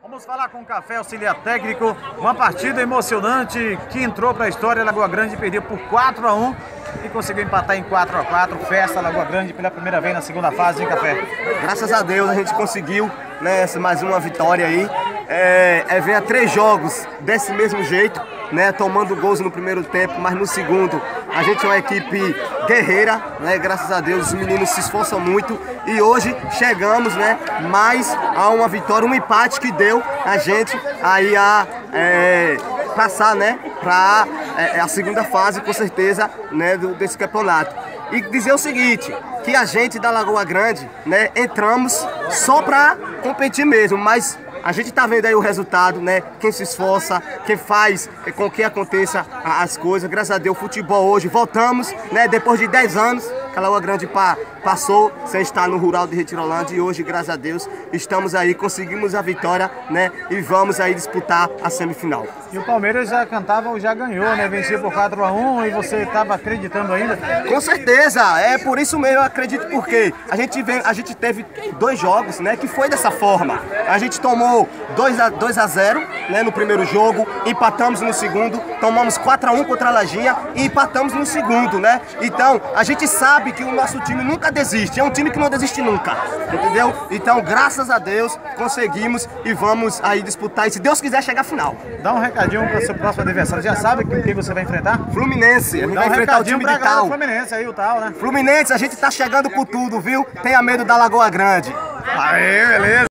Vamos falar com o Café Auxiliar Técnico, uma partida emocionante que entrou para a história. Lagoa Grande perdeu por 4-1 e conseguiu empatar em 4-4. Festa Lagoa Grande pela primeira vez na segunda fase, hein, Café? Graças a Deus a gente conseguiu, né, mais uma vitória aí. Vem a 3 jogos desse mesmo jeito, né, tomando gols no primeiro tempo, mas no segundo a gente é uma equipe guerreira, né, graças a Deus os meninos se esforçam muito e hoje chegamos, né, mais a uma vitória, um empate que deu a gente aí a passar, né, para a segunda fase, com certeza, né, desse campeonato. E dizer o seguinte, que a gente da Lagoa Grande, né, entramos só para competir mesmo, mas a gente tá vendo aí o resultado, né? Quem se esforça, quem faz com que aconteça as coisas. Graças a Deus, o futebol hoje, voltamos, né? Depois de 10 anos, que a Lagoa Grande passou sem estar no Rural de Retirolândia. E hoje, graças a Deus, estamos aí, conseguimos a vitória, né? E vamos aí disputar a semifinal. E o Palmeiras já cantava, já ganhou, né? Venceu por 4-1 e você estava acreditando ainda? Com certeza, é por isso mesmo, eu acredito, porque a gente teve 2 jogos, né? Que foi dessa forma. A gente tomou 2-0, né, no primeiro jogo, empatamos no segundo, tomamos 4-1 contra a Lajinha e empatamos no segundo, né? Então, a gente sabe que o nosso time nunca desiste, é um time que não desiste nunca, entendeu? Então, graças a Deus, conseguimos e vamos aí disputar e, se Deus quiser, chegar à final. Dá um recadinho para o seu próximo adversário, já sabe quem você vai enfrentar? Fluminense, a gente vai enfrentar o time de Tal. Fluminense aí, o Tal, né? Fluminense, a gente tá chegando com tudo, viu? Tenha medo da Lagoa Grande. Aê, beleza!